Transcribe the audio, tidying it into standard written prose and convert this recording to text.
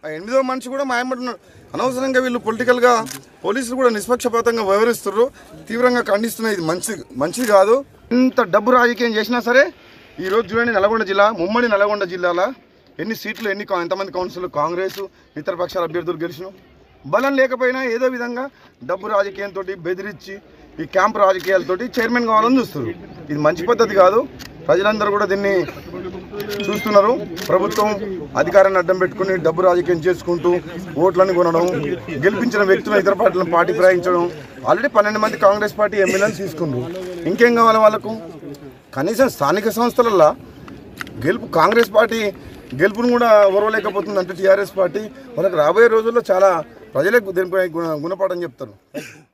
ఆ ఎనిమిదో మనిషి కూడా మాయమంటున్నాడు. అనవసరంగా వీళ్ళు పొలిటికల్గా పోలీసులు కూడా నిష్పక్షపాతంగా వ్యవహరిస్తున్నారు. తీవ్రంగా ఖండిస్తున్నారు. ఇది మంచిది కాదు. ఇంత డబ్బు రాజకీయం చేసినా సరే ఈరోజు చూడండి, నల్గొండ జిల్లా, ఉమ్మడి నల్గొండ జిల్లాలో ఎన్ని సీట్లు, ఎంతమంది కౌన్సిల్ కాంగ్రెస్ ఇతర పక్షాల అభ్యర్థులు గెలిచిన బలం లేకపోయినా ఏదో విధంగా డబ్బు రాజకీయంతో బెదిరించి ఈ క్యాంపు రాజకీయాలతోటి చైర్మన్ కావాలని చూస్తున్నారు. ఇది మంచి పద్ధతి కాదు. ప్రజలందరూ కూడా దీన్ని చూస్తున్నారు. ప్రభుత్వం అధికారాన్ని అడ్డం పెట్టుకుని డబ్బు రాజకీయం చేసుకుంటూ ఓట్లను కొనడం, గెలిపించిన వ్యక్తులను ఇతర పార్టీలను పార్టీ ఫిరాయించడం. ఆల్రెడీ 12 మంది కాంగ్రెస్ పార్టీ ఎమ్మెల్యేలను తీసుకున్నారు. ఇంకేం కావాలి వాళ్ళకు? కనీసం స్థానిక సంస్థలల్లో కాంగ్రెస్ పార్టీ గెలుపును కూడా ఓర్వలేకపోతుంది అంటే టీఆర్ఎస్ పార్టీ. వాళ్ళకి రాబోయే రోజుల్లో చాలా ప్రజలకు దీనిపై గుణపాఠం చెప్తారు.